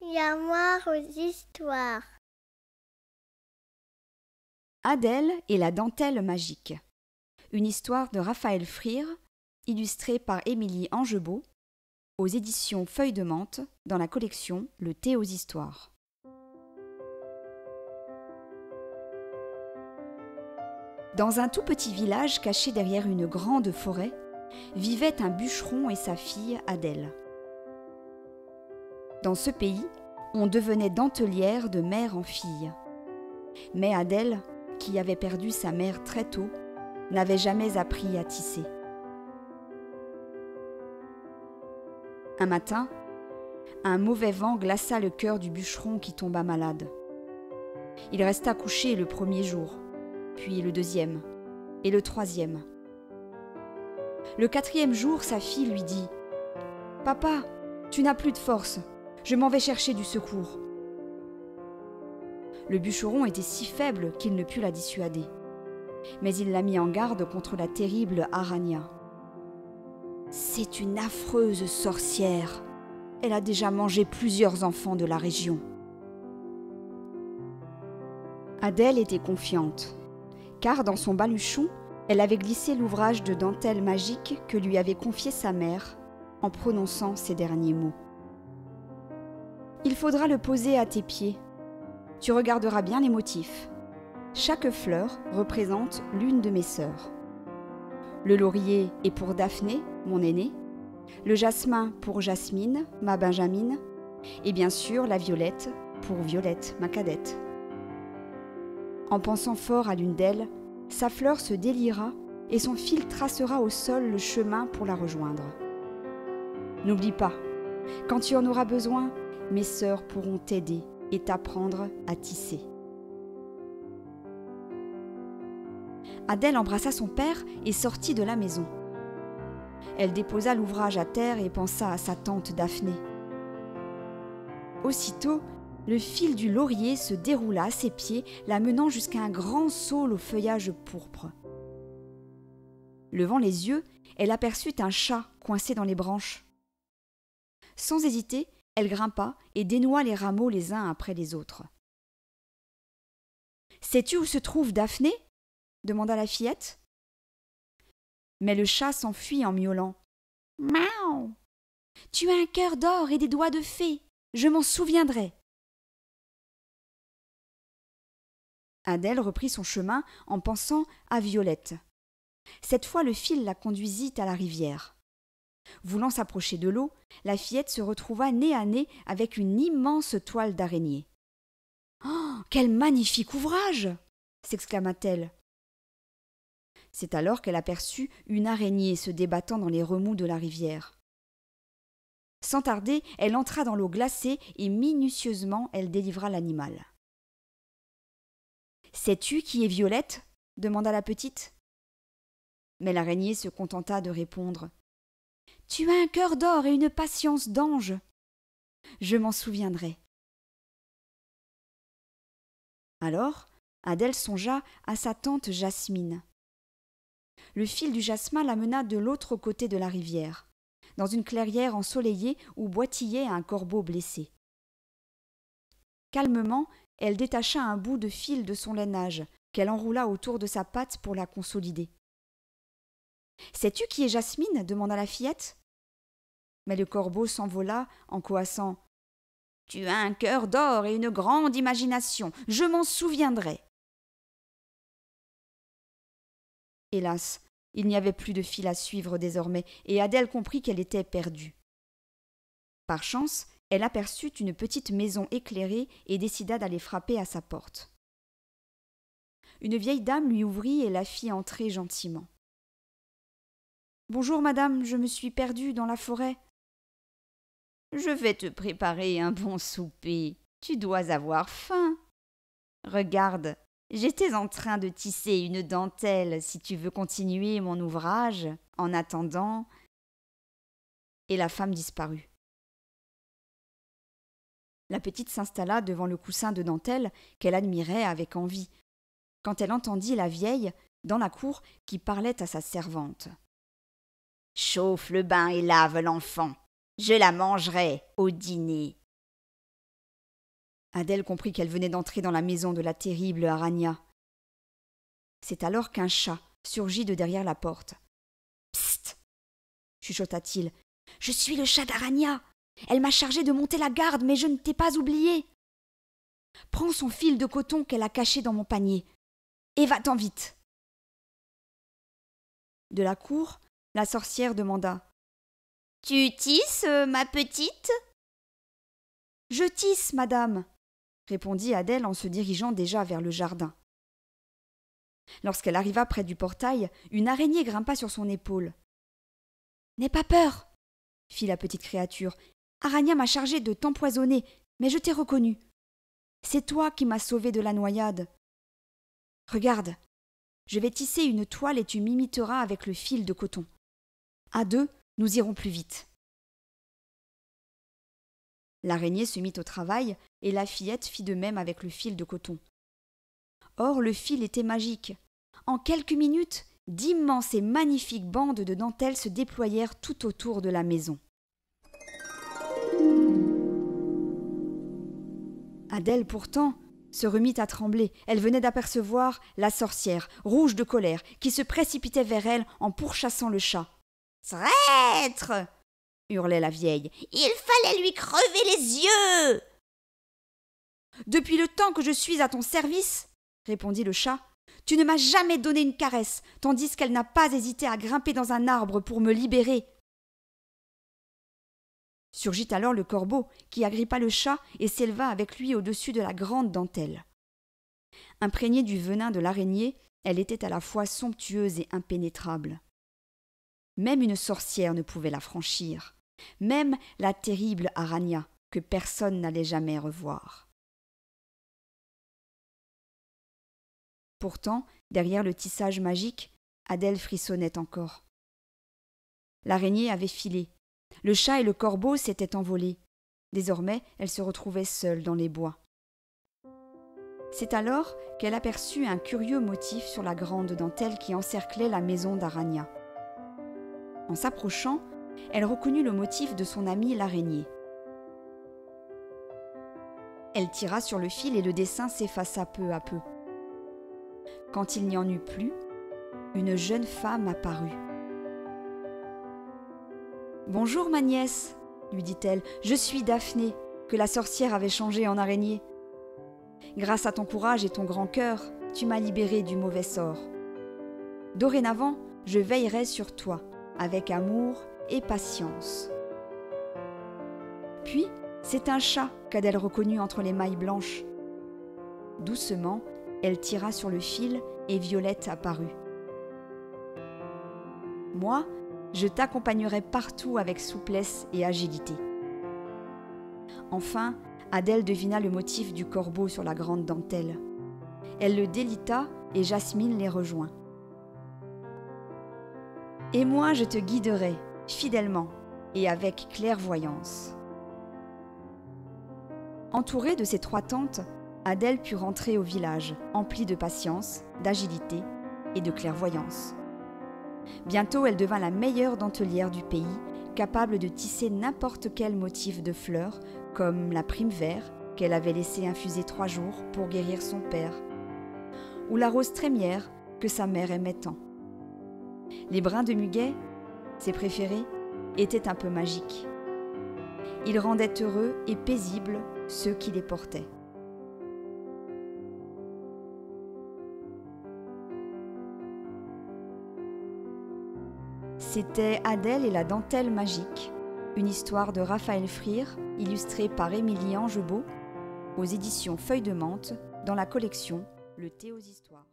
Yamoire aux histoires. Adèle et la dentelle magique. Une histoire de Raphaël Frire, illustrée par Émilie Angebaud, aux éditions Feuille de Menthe, dans la collection Le thé aux histoires. Dans un tout petit village caché derrière une grande forêt, vivait un bûcheron et sa fille Adèle. Dans ce pays, on devenait dentelière de mère en fille. Mais Adèle, qui avait perdu sa mère très tôt, n'avait jamais appris à tisser. Un matin, un mauvais vent glaça le cœur du bûcheron qui tomba malade. Il resta couché le premier jour, puis le deuxième et le troisième. Le quatrième jour, sa fille lui dit « Papa, tu n'as plus de force, je m'en vais chercher du secours. » Le bûcheron était si faible qu'il ne put la dissuader. Mais il la mit en garde contre la terrible Arania. « C'est une affreuse sorcière. Elle a déjà mangé plusieurs enfants de la région. » Adèle était confiante, car dans son baluchon, elle avait glissé l'ouvrage de dentelle magique que lui avait confié sa mère en prononçant ces derniers mots. « Il faudra le poser à tes pieds. Tu regarderas bien les motifs. Chaque fleur représente l'une de mes sœurs. Le laurier est pour Daphné, mon aînée, le jasmin pour Jasmine, ma benjamine, et bien sûr la violette pour Violette, ma cadette. » En pensant fort à l'une d'elles, sa fleur se déliera et son fil tracera au sol le chemin pour la rejoindre. N'oublie pas, quand tu en auras besoin, mes sœurs pourront t'aider et t'apprendre à tisser. Adèle embrassa son père et sortit de la maison. Elle déposa l'ouvrage à terre et pensa à sa tante Daphné. Aussitôt, le fil du laurier se déroula à ses pieds, la menant jusqu'à un grand saule au feuillage pourpre. Levant les yeux, elle aperçut un chat coincé dans les branches. Sans hésiter, elle grimpa et dénoua les rameaux les uns après les autres. « Sais-tu où se trouve Daphné ?» demanda la fillette. Mais le chat s'enfuit en miaulant. « Miaou ! Tu as un cœur d'or et des doigts de fée, je m'en souviendrai. » Adèle reprit son chemin en pensant à Violette. Cette fois, le fil la conduisit à la rivière. Voulant s'approcher de l'eau, la fillette se retrouva nez à nez avec une immense toile d'araignée. « Oh, quel magnifique ouvrage !» s'exclama-t-elle. C'est alors qu'elle aperçut une araignée se débattant dans les remous de la rivière. Sans tarder, elle entra dans l'eau glacée et minutieusement elle délivra l'animal. « Sais-tu qui est Violette ?» demanda la petite. Mais l'araignée se contenta de répondre. « Tu as un cœur d'or et une patience d'ange. Je m'en souviendrai. » Alors, Adèle songea à sa tante Jasmine. Le fil du jasmin la mena de l'autre côté de la rivière, dans une clairière ensoleillée où boitillait un corbeau blessé. Calmement, elle détacha un bout de fil de son lainage, qu'elle enroula autour de sa patte pour la consolider. « Sais-tu qui est Jasmine ?» demanda la fillette. Mais le corbeau s'envola en coassant. « Tu as un cœur d'or et une grande imagination, je m'en souviendrai. » Hélas, il n'y avait plus de fil à suivre désormais, et Adèle comprit qu'elle était perdue. Par chance, elle aperçut une petite maison éclairée et décida d'aller frapper à sa porte. Une vieille dame lui ouvrit et la fit entrer gentiment. « Bonjour, madame, je me suis perdue dans la forêt. »« Je vais te préparer un bon souper. Tu dois avoir faim. Regarde, j'étais en train de tisser une dentelle si tu veux continuer mon ouvrage en attendant. » Et la femme disparut. La petite s'installa devant le coussin de dentelle qu'elle admirait avec envie, quand elle entendit la vieille, dans la cour, qui parlait à sa servante. « Chauffe le bain et lave l'enfant. Je la mangerai au dîner. » Adèle comprit qu'elle venait d'entrer dans la maison de la terrible Arania. C'est alors qu'un chat surgit de derrière la porte. « Psst !» chuchota-t-il. « Je suis le chat d'Arania. Elle m'a chargé de monter la garde, mais je ne t'ai pas oublié. Prends son fil de coton qu'elle a caché dans mon panier, et va-t'en vite. » De la cour, la sorcière demanda. « Tu tisses, ma petite ?»« Je tisse, madame, » répondit Adèle en se dirigeant déjà vers le jardin. Lorsqu'elle arriva près du portail, une araignée grimpa sur son épaule. « N'aie pas peur, » fit la petite créature. « Arania m'a chargée de t'empoisonner, mais je t'ai reconnue. C'est toi qui m'as sauvée de la noyade. Regarde, je vais tisser une toile et tu m'imiteras avec le fil de coton. À deux, nous irons plus vite. » L'araignée se mit au travail et la fillette fit de même avec le fil de coton. Or, le fil était magique. En quelques minutes, d'immenses et magnifiques bandes de dentelle se déployèrent tout autour de la maison. Adèle, pourtant, se remit à trembler. Elle venait d'apercevoir la sorcière, rouge de colère, qui se précipitait vers elle en pourchassant le chat. « Traître !» hurlait la vieille. « Il fallait lui crever les yeux !»« Depuis le temps que je suis à ton service, » répondit le chat, « tu ne m'as jamais donné une caresse, tandis qu'elle n'a pas hésité à grimper dans un arbre pour me libérer. » Surgit alors le corbeau, qui agrippa le chat et s'éleva avec lui au-dessus de la grande dentelle. Imprégnée du venin de l'araignée, elle était à la fois somptueuse et impénétrable. Même une sorcière ne pouvait la franchir, même la terrible Arania, que personne n'allait jamais revoir. Pourtant, derrière le tissage magique, Adèle frissonnait encore. L'araignée avait filé. Le chat et le corbeau s'étaient envolés. Désormais, elle se retrouvait seule dans les bois. C'est alors qu'elle aperçut un curieux motif sur la grande dentelle qui encerclait la maison d'Arania. En s'approchant, elle reconnut le motif de son amie l'araignée. Elle tira sur le fil et le dessin s'effaça peu à peu. Quand il n'y en eut plus, une jeune femme apparut. « Bonjour ma nièce, » lui dit-elle, « je suis Daphné, que la sorcière avait changée en araignée. Grâce à ton courage et ton grand cœur, tu m'as libérée du mauvais sort. Dorénavant, je veillerai sur toi, avec amour et patience. » Puis, c'est un chat qu'Adèle reconnut entre les mailles blanches. Doucement, elle tira sur le fil et Violette apparut. « Moi, je t'accompagnerai partout avec souplesse et agilité. » Enfin, Adèle devina le motif du corbeau sur la grande dentelle. Elle le délita et Jasmine les rejoint. « Et moi, je te guiderai, fidèlement et avec clairvoyance. » Entourée de ses trois tantes, Adèle put rentrer au village, emplie de patience, d'agilité et de clairvoyance. Bientôt, elle devint la meilleure dentelière du pays, capable de tisser n'importe quel motif de fleurs, comme la prime vert qu'elle avait laissé infuser 3 jours pour guérir son père, ou la rose trémière que sa mère aimait tant. Les brins de muguet, ses préférés, étaient un peu magiques. Ils rendaient heureux et paisibles ceux qui les portaient. C'était Adèle et la dentelle magique, une histoire de Raphaël Frire, illustrée par Émilie Angebaud, aux éditions Feuille de Menthe, dans la collection Le thé aux histoires.